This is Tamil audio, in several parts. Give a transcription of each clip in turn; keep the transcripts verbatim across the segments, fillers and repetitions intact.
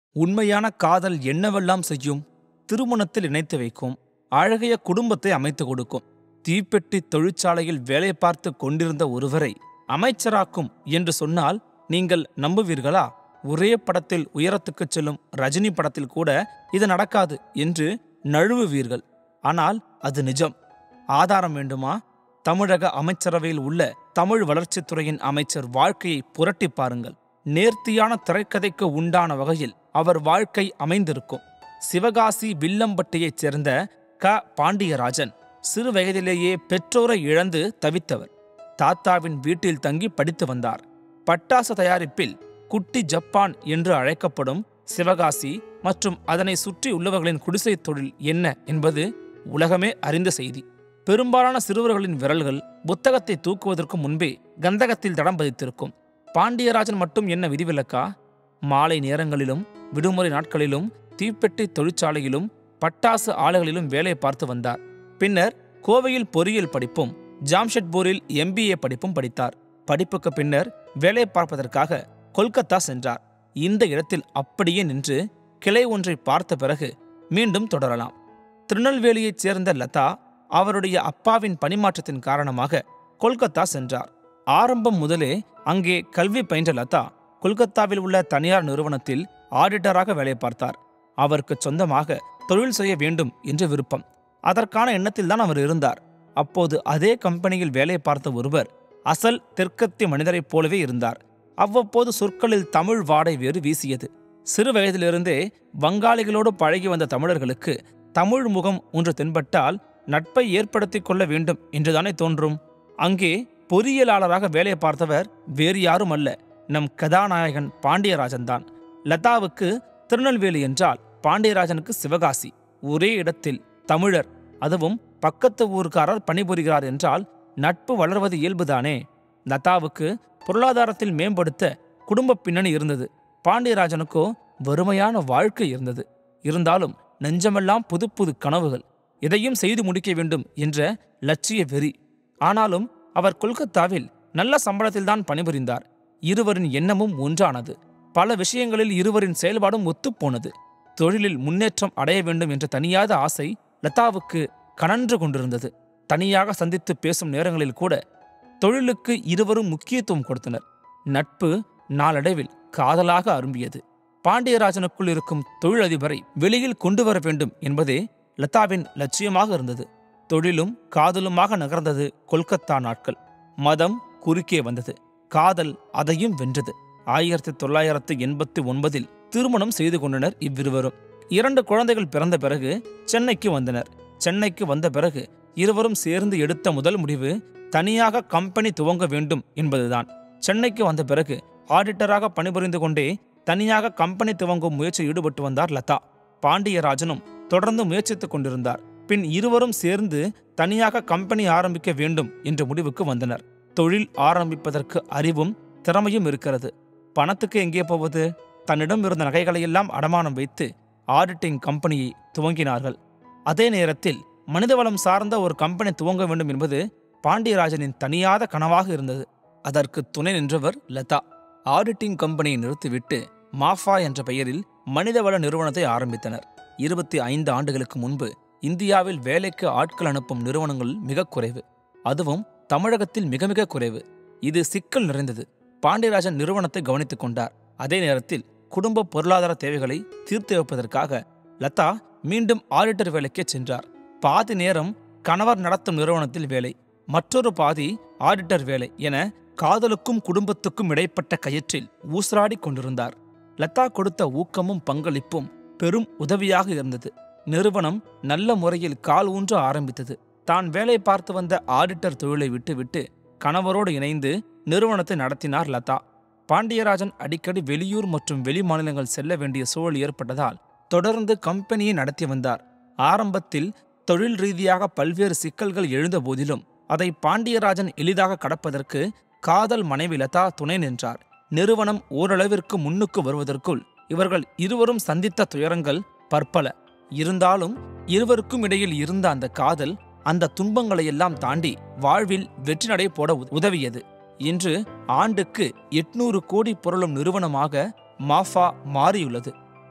உண்மையான காதல் என்னவெல்லாம் செய்யும்? திருமணத்தில் இணைத்து வைக்கும், அழகிய குடும்பத்தை அமைத்து கொடுக்கும். தீப்பெட்டி தொழிற்சாலையில் வேலை பார்த்து கொண்டிருந்த ஒருவரை அமைச்சராக்கும் என்று சொன்னால் நீங்கள் நம்புவீர்களா? ஒரே படத்தில் உயரத்துக்குச் செல்லும் ரஜினி படத்தில் கூட இது நடக்காது என்று நழுவுவீர்கள். ஆனால் அது நிஜம். ஆதாரம் வேண்டுமா? தமிழக அமைச்சரவையில் உள்ள தமிழ் வளர்ச்சித்துறையின் அமைச்சர் வாழ்க்கையை புரட்டி பாருங்கள். நேர்த்தியான திரைக்கதைக்கு உண்டான வகையில் அவர் வாழ்க்கை அமைந்திருக்கும். சிவகாசி வில்லம்பட்டியைச் சேர்ந்த க பாண்டியராஜன் சிறு வயதிலேயே பெற்றோரை இழந்து தவித்தவர். தாத்தாவின் வீட்டில் தங்கி படித்து வந்தார். பட்டாசு தயாரிப்பில் குட்டி ஜப்பான் என்று அழைக்கப்படும் சிவகாசி மற்றும் அதனை சுற்றி உள்ளவர்களின் குடிசை தொழில் என்ன என்பது உலகமே அறிந்த செய்தி. பெரும்பாலான சிறுவர்களின் விரல்கள் புத்தகத்தை தூக்குவதற்கு முன்பே கந்தகத்தில் தடம் பதித்திருக்கும். பாண்டியராஜன் மட்டும் என்ன விதிவிலக்கா? மாலை நேரங்களிலும் விடுமுறை நாட்களிலும் தீப்பெட்டி தொழிற்சாலையிலும் பட்டாசு ஆலைகளிலும் வேலை பார்த்து வந்தார். பின்னர் கோவையில் பொறியியல் படிப்பும் ஜாம்ஷெட்பூரில் எம்பிஏ படிப்பும் படித்தார். படிப்புக்கு பின்னர் வேலை பார்ப்பதற்காக கொல்கத்தா சென்றார். இந்த இடத்தில் அப்படியே நின்று கிளை ஒன்றை பார்த்த பிறகு மீண்டும் தொடரலாம். திருநெல்வேலியைச் சேர்ந்த லதா அவருடைய அப்பாவின் பணிமாற்றத்தின் காரணமாக கொல்கத்தா சென்றார். ஆரம்பம் முதலே அங்கே கல்வி பயின்ற லதா கொல்கத்தாவில் உள்ள தனியார் நிறுவனத்தில் ஆடிட்டராக வேலை பார்த்தார். அவருக்கு சொந்தமாக தொழில் செய்ய வேண்டும் என்று விருப்பம். அதற்கான எண்ணத்தில்தான் அவர் இருந்தார். அப்போது அதே கம்பெனியில் வேலை பார்த்த ஒருவர் அசல் தெற்கத்திய மனிதரைப் போலவே இருந்தார். அவ்வப்போது சொற்களில் தமிழ் வாடை வேறு வீசியது. சிறு வயதிலிருந்தே வங்காளிகளோடு பழகி வந்த தமிழர்களுக்கு தமிழ் முகம் ஒன்று தென்பட்டால் நட்பை ஏற்படுத்திக் கொள்ள வேண்டும் என்றுதானே தோன்றும். அங்கே பொறியியலாளராக வேலை பார்த்தவர் வேறு யாரும் அல்ல, நம் கதாநாயகன் பாண்டியராஜன் தான். லதாவுக்கு திருநெல்வேலி என்றால் பாண்டியராஜனுக்கு சிவகாசி. ஒரே இடத்தில் தமிழர், அதுவும் பக்கத்து ஊர்க்காரர் பணிபுரிகிறார் என்றால் நட்பு வளர்வது இயல்புதானே. லதாவுக்கு பொருளாதாரத்தில் மேம்படுத்த குடும்ப பின்னணி இருந்தது. பாண்டியராஜனுக்கோ வறுமையான வாழ்க்கை இருந்தது. இருந்தாலும் நெஞ்சமெல்லாம் புது புது கனவுகள், எதையும் செய்து முடிக்க வேண்டும் என்ற லட்சிய வெறி. ஆனாலும் அவர் கொல்கத்தாவில் நல்ல சம்பளத்தில்தான் பணிபுரிந்தார். இருவரின் எண்ணமும் ஒன்றானது. பல விஷயங்களில் இருவரின் செயல்பாடும் ஒத்துப்போனது. தொழிலில் முன்னேற்றம் அடைய வேண்டும் என்ற தனியாத ஆசை லதாவுக்கு கனன்று கொண்டிருந்தது. தனியாக சந்தித்து பேசும் நேரங்களில் கூட தொழிலுக்கு இருவரும் முக்கியத்துவம் கொடுத்தனர். நட்பு நாளடைவில் காதலாக அரும்பியது. பாண்டியராஜனுக்குள் இருக்கும் தொழிலதிபரை வெளியில் கொண்டு வர வேண்டும் என்பதே லதாவின் லட்சியமாக இருந்தது. தொழிலும் காதலுமாக நகர்ந்தது கொல்கத்தா நாட்கள். மதம் குறுக்கே வந்தது. காதல் அதையும் வென்றது. ஆயிரத்தி தொள்ளாயிரத்து எண்பத்தி ஒன்பதில் திருமணம் செய்து கொண்டனர் இவ்விருவரும். இரண்டு குழந்தைகள் பிறந்த பிறகு சென்னைக்கு வந்தனர். சென்னைக்கு வந்த பிறகு இருவரும் சேர்ந்து எடுத்த முதல் முடிவு தனியாக கம்பெனி துவங்க வேண்டும் என்பதுதான். சென்னைக்கு வந்த பிறகு ஆடிட்டராக பணிபுரிந்து கொண்டே தனியாக கம்பெனி துவங்கும் முயற்சியில் ஈடுபட்டு வந்தார் லதா. பாண்டியராஜனும் தொடர்ந்து முயற்சித்துக் கொண்டிருந்தார். பின் இருவரும் சேர்ந்து தனியாக கம்பெனி ஆரம்பிக்க வேண்டும் என்ற முடிவுக்கு வந்தனர். தொழில் ஆரம்பிப்பதற்கு அறிவும் திறமையும் இருக்கிறது. பணத்துக்கு எங்கே போவது? தன்னிடம் இருந்த நகைகளையெல்லாம் அடமானம் வைத்து ஆடிட்டிங் கம்பெனியை துவங்கினார்கள். அதே நேரத்தில் மனிதவளம் சார்ந்த ஒரு கம்பெனி துவங்க வேண்டும் என்பது பாண்டியராஜனின் தனியாத கனவாக இருந்தது. அதற்கு துணை நின்றவர் லதா. ஆடிட்டிங் கம்பெனியை நிறுத்திவிட்டு மாஃபா என்ற பெயரில் மனிதவள நிறுவனத்தை ஆரம்பித்தனர். இருபத்தி ஐந்து ஆண்டுகளுக்கு முன்பு இந்தியாவில் வேலைக்கு ஆட்கள் அனுப்பும் நிறுவனங்கள் மிக குறைவு. அதுவும் தமிழகத்தில் மிக மிக குறைவு. இது சிக்கல் நிறைந்தது. பாண்டியராஜன் நிறுவனத்தை கவனித்துக் கொண்டார். அதே நேரத்தில் குடும்ப பொருளாதார தேவைகளை தீர்த்து வைப்பதற்காக லதா மீண்டும் ஆடிட்டர் வேலைக்கே சென்றார். பாதி நேரம் கணவர் நடத்தும் நிறுவனத்தில் வேலை, மற்றொரு பாதி ஆடிட்டர் வேலை என காதலுக்கும் குடும்பத்துக்கும் இடைப்பட்ட கயிற்றில் ஊசலாடி கொண்டிருந்தார். லதா கொடுத்த ஊக்கமும் பங்களிப்பும் பெரும் உதவியாக இருந்தது. நிறுவனம் நல்ல முறையில் கால் ஊன்ற ஆரம்பித்தது. தான் வேலை பார்த்து வந்த ஆடிட்டர் தொழிலை விட்டுவிட்டு கணவரோடு இணைந்து நிறுவனத்தை நடத்தினார் லதா. பாண்டியராஜன் அடிக்கடி வெளியூர் மற்றும் வெளி மாநிலங்கள் செல்ல வேண்டிய சூழல் ஏற்பட்டதால் தொடர்ந்து கம்பெனியை நடத்தி வந்தார். ஆரம்பத்தில் தொழில் ரீதியாக பல்வேறு சிக்கல்கள் எழுந்த போதிலும் அதை பாண்டியராஜன் எளிதாக கடப்பதற்கு காதல் மனைவி லதா துணை நின்றார். நிறுவனம் ஓரளவிற்கு முன்னுக்கு வருவதற்குள் இவர்கள் இருவரும் சந்தித்த துயரங்கள் பற்பல. இருந்தாலும் இருவருக்கும் இடையில் இருந்த அந்த காதல் அந்த துன்பங்களையெல்லாம் தாண்டி வாழ்வில் வெற்றி நடை போட உதவியது. இன்று ஆண்டுக்கு எட்நூறு கோடி புரளும் நிறுவனமாக மாஃபா மாறியுள்ளது.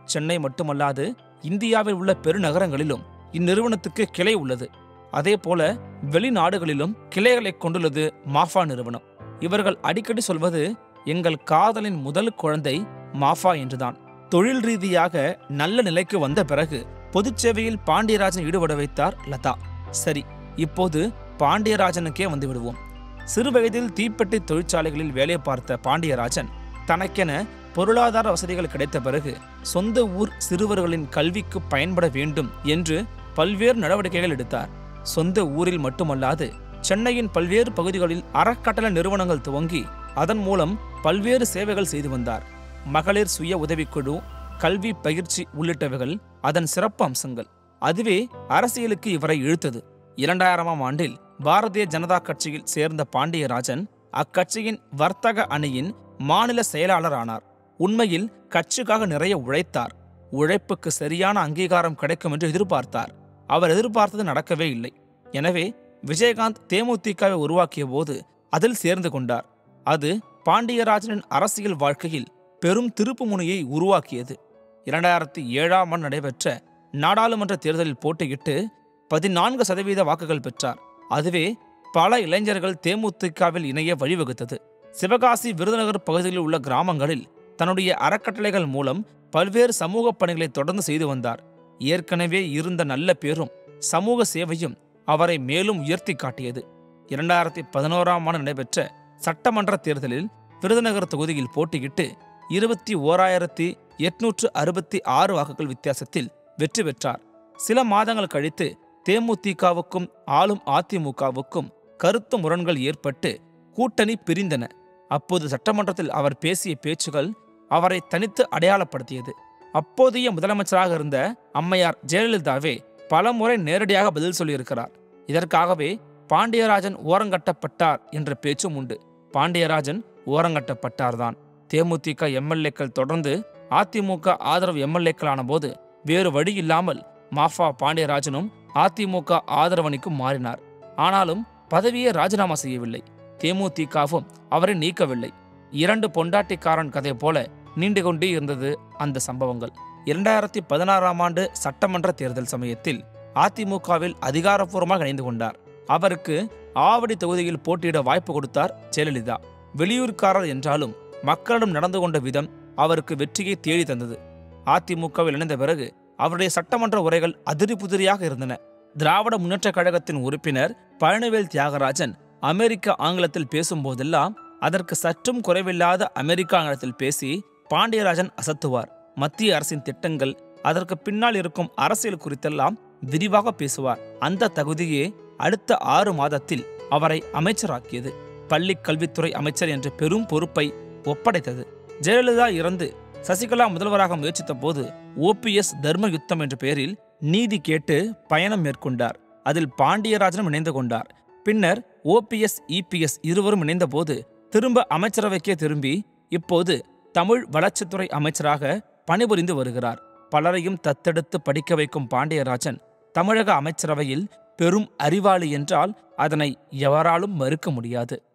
சென்னை மட்டுமல்லாது இந்தியாவில் உள்ள பெருநகரங்களிலும் இந்நிறுவனத்துக்கு கிளை உள்ளது. அதே போல வெளிநாடுகளிலும் கிளைகளை கொண்டுள்ளது மாஃபா நிறுவனம். இவர்கள் அடிக்கடி சொல்வது எங்கள் காதலின் முதல் குழந்தை மாஃபா என்றுதான். தொழில் ரீதியாக நல்ல நிலைக்கு வந்த பிறகு பொதுச் சேவையில் பாண்டியராஜன் ஈடுபட வைத்தார் லதா. சரி, இப்போது பாண்டியராஜனுக்கே வந்து விடுவோம். சிறுவயதில் தீப்பெட்டி தொழிற்சாலைகளில் வேலை பார்த்த பாண்டியராஜன் தனக்கென பொருளாதார வசதிகள் கிடைத்த பிறகு சொந்த ஊர் சிறுவர்களின் கல்விக்கு பயன்பட வேண்டும் என்று பல்வேறு நடவடிக்கைகள் எடுத்தார். சொந்த ஊரில் மட்டுமல்லாது சென்னையின் பல்வேறு பகுதிகளில் அறக்கட்டளை நிறுவனங்கள் துவங்கி அதன் மூலம் பல்வேறு சேவைகள் செய்து வந்தார். மகளிர் சுய உதவிக்குழு, கல்வி பயிற்சி உள்ளிட்டவைகள் அதன் சிறப்பு அம்சங்கள். அதுவே அரசியலுக்கு இவரை இழுத்தது. இரண்டாயிரமாம் ஆண்டில் பாரதிய ஜனதா கட்சியில் சேர்ந்த பாண்டியராஜன் அக்கட்சியின் வர்த்தக அணியின் மாநில செயலாளர் ஆனார். உண்மையில் கட்சிக்காக நிறைய உழைத்தார். உழைப்புக்கு சரியான அங்கீகாரம் கிடைக்கும் என்று எதிர்பார்த்தார். அவர் எதிர்பார்த்தது நடக்கவே இல்லை. எனவே விஜயகாந்த் தேமுதிகவை உருவாக்கிய போது அதில் சேர்ந்து கொண்டார். அது பாண்டியராஜனின் அரசியல் வாழ்க்கையில் பெரும் திருப்பு முனையை உருவாக்கியது. இரண்டாயிரத்தி ஏழாம் ஆண்டு நடைபெற்ற நாடாளுமன்ற தேர்தலில் போட்டியிட்டு பதினான்கு சதவீத வாக்குகள் பெற்றார். அதுவே பல இளைஞர்கள் தேமுதிகவில் இணைய வழிவகுத்தது. சிவகாசி, விருதுநகர் பகுதிகளில் உள்ள கிராமங்களில் தன்னுடைய அறக்கட்டளைகள் மூலம் பல்வேறு சமூக பணிகளை தொடர்ந்து செய்து வந்தார். ஏற்கனவே இருந்த நல்ல பேரும் சமூக சேவையும் அவரை மேலும் உயர்த்தி காட்டியது. இரண்டாயிரத்தி பதினோராம் ஆண்டு நடைபெற்ற சட்டமன்ற தேர்தலில் விருதுநகர் தொகுதியில் போட்டியிட்டு இருபத்தி ஓராயிரத்தி எட்நூற்று அறுபத்தி ஆறு வாக்குகள் வித்தியாசத்தில் வெற்றி பெற்றார். சில மாதங்கள் கழித்து தேமுதிகவுக்கும் ஆளும் அதிமுகவுக்கும் கருத்து முரண்கள் ஏற்பட்டு கூட்டணி பிரிந்தன. அப்போது சட்டமன்றத்தில் அவர் பேசிய பேச்சுகள் அவரை தனித்து அடையாளப்படுத்தியது. அப்போதைய முதலமைச்சராக இருந்த அம்மையார் ஜெயலலிதாவே பல முறை நேரடியாக பதில் சொல்லியிருக்கிறார். இதற்காகவே பாண்டியராஜன் ஓரங்கட்டப்பட்டார் என்ற பேச்சும் உண்டு. பாண்டியராஜன் ஓரங்கட்டப்பட்டார்தான். தேமுதிக எம்எல்ஏக்கள் தொடர்ந்து அதிமுக ஆதரவு எம்எல்ஏக்களான போது வேறு வழி இல்லாமல் மாஃபா பாண்டியராஜனும் அதிமுக ஆதரவணிக்கும் மாறினார். ஆனாலும் பதவியை ராஜினாமா செய்யவில்லை. தேமுதிகவும் அவரை நீக்கவில்லை. இரண்டு பொண்டாட்டிக்காரன் கதை போல நீண்டு கொண்டே இருந்தது அந்த சம்பவங்கள். இரண்டாயிரத்தி பதினாறாம் ஆண்டு சட்டமன்ற தேர்தல் சமயத்தில் அதிமுகவில் அதிகாரப்பூர்வமாக இணைந்து கொண்டார். அவருக்கு ஆவடி தொகுதியில் போட்டியிட வாய்ப்பு கொடுத்தார் ஜெயலலிதா. வெளியூர்காரர் என்றாலும் மக்களிடம் நடந்து கொண்ட விதம் அவருக்கு வெற்றியை தேடி தந்தது. அதிமுகவில் இணைந்த பிறகு அவருடைய சட்டமன்ற உரைகள் அதிரி புதிரியாக இருந்தன. திராவிட முன்னேற்ற கழகத்தின் உறுப்பினர் பழனிவேல் தியாகராஜன் அமெரிக்க ஆங்கிலத்தில் பேசும்போதெல்லாம் அதற்கு சற்றும் குறைவில்லாத அமெரிக்க ஆங்கிலத்தில் பேசி பாண்டியராஜன் அசத்துவார். மத்திய அரசின் திட்டங்கள், அதற்கு பின்னால் இருக்கும் அரசியல் குறித்தெல்லாம் விரிவாக பேசுவார். அந்த தகுதியே அடுத்த ஆறு மாதத்தில் அவரை அமைச்சராக்கியது. பள்ளி கல்வித்துறை அமைச்சர் என்ற பெரும் பொறுப்பை ஒப்படைத்தது. ஜெயலலிதா இறந்து சசிகலா முதல்வராக முயற்சித்த போது ஓபிஎஸ் தர்ம யுத்தம் என்ற பெயரில் நீதி கேட்டு பயணம் மேற்கொண்டார். அதில் பாண்டியராஜனும் இணைந்து கொண்டார். பின்னர் ஓபிஎஸ், இபிஎஸ் இருவரும் இணைந்த போது திரும்ப அமைச்சரவைக்கே திரும்பி இப்போது தமிழ் வளர்ச்சித்துறை அமைச்சராக பணிபுரிந்து வருகிறார். பலரையும் தத்தெடுத்து படிக்க வைக்கும் பாண்டியராஜன் தமிழக அமைச்சரவையில் பெரும் அறிவாளி என்றால் அதனை எவராலும் மறுக்க முடியாது.